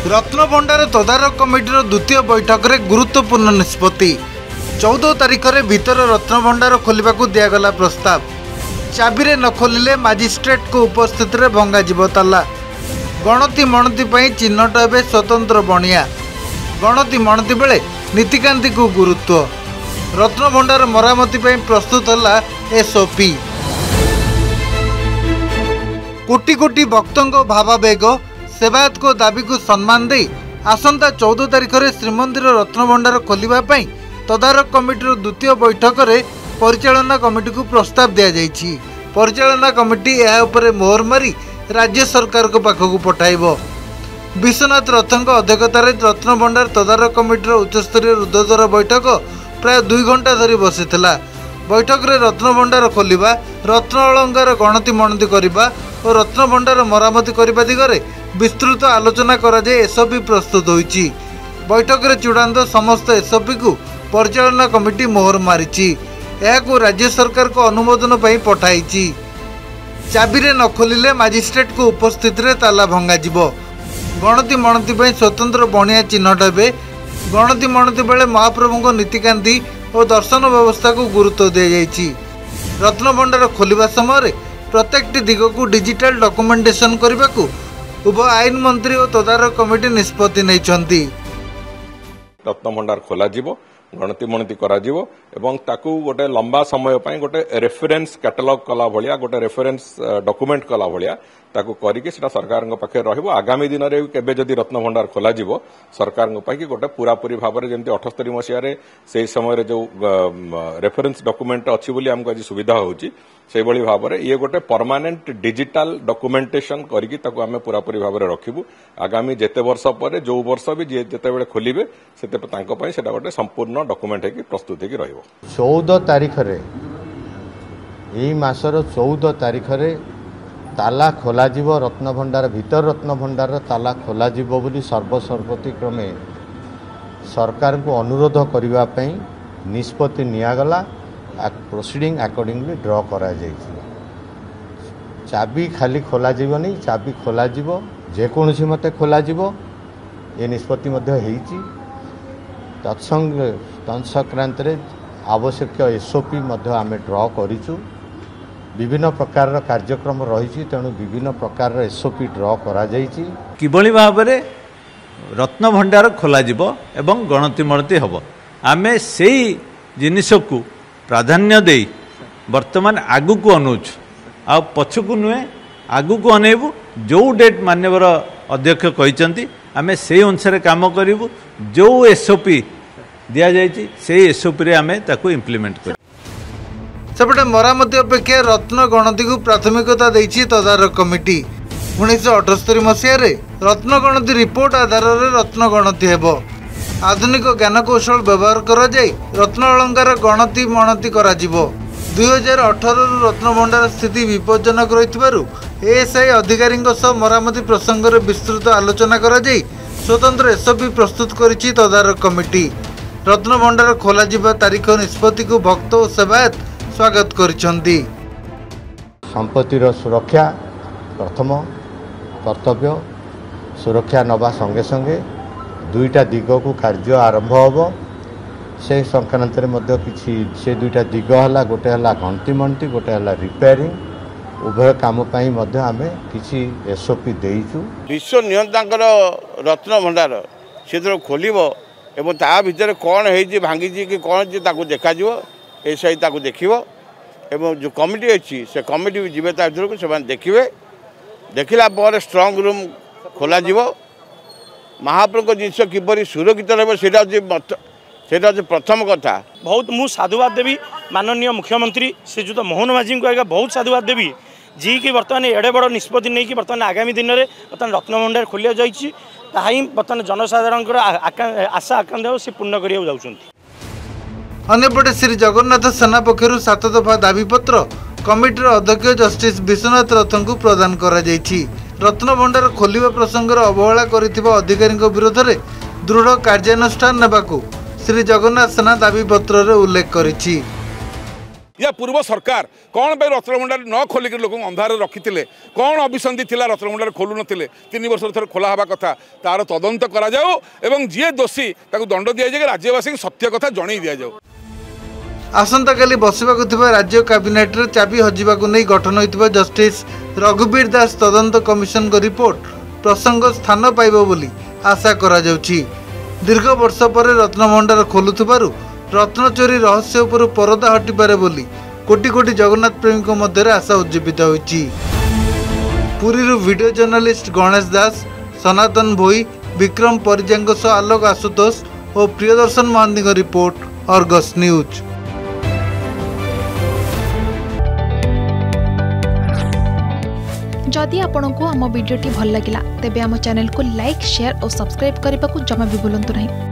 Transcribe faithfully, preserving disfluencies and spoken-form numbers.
रत्नभंडार तदारक कमिटर द्वितीय बैठक में गुरुत्वपूर्ण निष्पत्ति। चौदह तारिख में भीतर रत्नभंडार खोलने को दिगला प्रस्ताव। चाबी न खोलिले मजिस्ट्रेट को उपस्थित में भंगाजिब ताला। गणति मणति पर चिन्हट हे स्वतंत्र बणिया। गणति मणति बेले नीतिकांति को गुरुत्व। रत्नभंडार मरामती प्रस्तुत है एसओपी। कोटी कोटी भक्तों भावावेग सेवायत को दाबी को सम्मान दे आसंता चौदह तारिख में श्रीमंदिर रत्नभंडार खोलने तदारक कमिटर द्वितीय बैठक में परिचालना कमिटी को प्रस्ताव दि जाइछि। परिचालना कमिटी यह उपरे मोहर मारी राज्य सरकार को पाखक पठाइब। विश्वनाथ रथों अध्यक्षतार रत्नभंडार तदारक कमिटर उच्चस्तरीय रुद्धद्वार बैठक प्राय दुई घंटा धरी बसी। बैठक में रत्नभंडार खोलिबा, रत्न अलंकार गणति मणति करने और रत्नभंडार मरामती करने दिगरे विस्तृत आलोचना कराए एसओपी प्रस्तुत होईछि। बैठक में चूड़ांत समस्त एसओपी को परिचालना कमिटी मोहर मारिछि। यह राज्य सरकार को अनुमोदन पर पठाई। चाबी न खोलिले मजिस्ट्रेट को उपस्थित रे ताला भंगाजिब। गणति मणति पर स्वतंत्र बणिया चिन्हट हे। गणति मणति बेले महाप्रभु नीतिकांति और दर्शन व्यवस्था को गुरुत्व दि जाइछि। रत्नभंडार खोलिबा समय प्रत्येक दिग को डिजिटल डॉक्यूमेंटेशन करने को उभय आईन मंत्री और तदारक कमिटी निष्पत्ति नहीं। रत्नभंडार खोल गणति मणति एवं ताकू गोटे लंबा समय गोटे रेफरेन्स कैटलॉग कला भलिया गोटे रेफरेन्स डॉक्यूमेंट कला भलिया ताकू करिके सेटा सरकार पाखे रहिबो। आगामी दिन रे केबे जदि रत्नभंडार खोला जिवो सरकार पाखे गोटे पूरा पूरी भाव में जमती अठस्तरी मसीह से समय जो रेफरेन्स डॉक्यूमेंट अच्छी बोली हमको आज सुविधा होची से भली भाव में ये गोटे परमानेंट डिजिटल डॉक्यूमेंटेशन करिके ताकू आमे पूरा पूरी भाव में रखिबु। आगामी जेते वर्ष पर जो वर्ष भी जेते बेले खोलिबे सेते तांको पई सेटा गोटे संपूर्ण डॉक्यूमेंट है कि प्रस्तुत है कि रहिबो। चौदह तारिख रे एई मासर चौदह तारिख रे ताला खोला जीव। रत्नभंडार भीतर रत्नभंडार ताला खोला जीव बोली सर्वसर्वती क्रमे सरकार को अनुरोध करबा पई निष्पत्ति नियागला। प्रोसीडिंग अकॉर्डिंगली ड्रॉ करा जाइछि। चाबी खाली खोला जीवनी, चाबी खोला जीव जेकोसी मते खोला जीव ए निष्पत्ति मध्य हेइछि। तत्संग तत्संक्रांत रे आवश्यक एसओपी मध्य आमे ड्रॉ करिछु। विभिन्न प्रकार कार्यक्रम रही तेणु विभिन्न प्रकार एसओपी ड्रॉ करा जाइछि। किभली भाव में रत्नभंडार खोल एवं गणति मणति हम आमे से जिनिस को प्राधान्य दे वर्तमान आगु को अनौचु आ पछकु नुहे आगु को अनेबू। जो डेट माननीय अध्यक्ष कहते आमे से अनुसार काम करूँ। जो एसओपी दि जाइछि से एसओपी रे आमे ताकू इम्प्लीमेंट कर। सेपटे मरामती अपेक्षा रत्न गणति को प्राथमिकता देछि तदारक कमिटी। उन्नीस अठस्तरी मसीह रत्न गणति रिपोर्ट आधार में रत्न गणति हेबो। आधुनिक ज्ञानकौशल व्यवहार करा जाय रत्न अलंकार गणति मणति करा जिवो। दुई हजार अठारह रत्नभंडार स्थिति विपज्जनक रहितबारु एएसआई अधिकारी मरामती प्रसंग में विस्तृत आलोचना करा जाय स्वतंत्र एसओपी प्रस्तुत करिछि तदारक कमिटी। रत्नभंडार खोला जिबा तारीख निष्पत्ति को भक्त और सेवायत स्वागत करिसंती। संपत्तिर सुरक्षा प्रथम कर्तव्य। सुरक्षा नवा संगे संगे दुईटा दिग को कार्य आरंभ होबो। से संक्रांत रे किछि से दुईटा दिग हला गोटे हला घंटी मंटी गोटे हला रिपेयरिंग उभय काम पाई मध्य आमे किछि एसओपी देइछु। विश्व नियंतांकर रत्नभंडार से जो खोलिबो एवं ता भीतर कौन है भांगी कि कौन ताकू देखा एसआई ताकू देखिबो एवं जो कमिटी अच्छी से कमिटी भी जीवे भर को से देखिए। देखला पर स्ट्रॉन्ग रूम खोला जीवो। महाप्रभु जिनस किपरि सुरक्षित रहा प्रथम कथा। बहुत मु साधुवाद देवी माननीय मुख्यमंत्री श्रीजुत मोहन माझी को आगे बहुत साधुवाद देवी जी कि बर्तमान एडे बड़ निष्पत्ति नहीं कि बर्तमान आगामी दिन में बर्तमान रत्नभंडार खोल जाइए ताही बर्तमान जनसाधारण आशा आकांक्षा से पूर्ण करने जाऊँ। अन्यपटे श्री जगन्नाथ सेना पक्षर सात दफा दाबीपत्र कमिटर अध्यक्ष जस्टिस विश्वनाथ रथों को प्रदान करा जाइछि। रत्नभंडार खोलिबा प्रसंग अवहेला करिथिबा अधिकारी विरोध में दृढ़ कार्यानुष्ठान नेबाकू श्री जगन्नाथ सेना दाबीपत्र उल्लेख करिछि। या पूर्व सरकार कौन पे रत्नभंडार न खोलिक लोक अंधार रखी कौन अभिसंधि थिला रत्नभंडार खोलु नथिले तीन वर्ष थर खोला हवा कथा तार तदंत करा जाऊ एवं जी दोषी ताकू दंड दि जाए राज्यवासी सत्य कथा जणई दि जाऊ। आसंताकाली बसिबाकु थिबा राज्य कैबिनेट रे चाबी हजिबाकु नै गठन होइतिबा जस्टिस रघुवीर दास तदंत कमिशन को रिपोर्ट प्रसंग स्थान पाइबो बोली आशा करा जाउछि। दीर्घ वर्ष पर रत्नभंडार खोलुथिबारु रत्न चोरी रहस्य उपर परदा हटिपारे बोली कोटी कोटी जगन्नाथ प्रेमी मध्य आशा उज्जीवित होइछि। पुरीरु वीडियो जर्नलिस्ट गणेश दास, सनातन भोई, विक्रम परिजांग सह आलोक आशुतोष और प्रियदर्शन महांती का रिपोर्ट अर्गस न्यूज। जदि आपंक आम भिडी भल लगा तेब आम चैनल को लाइक शेयर और सब्सक्राइब करने को जमा भी भूलु नहीं।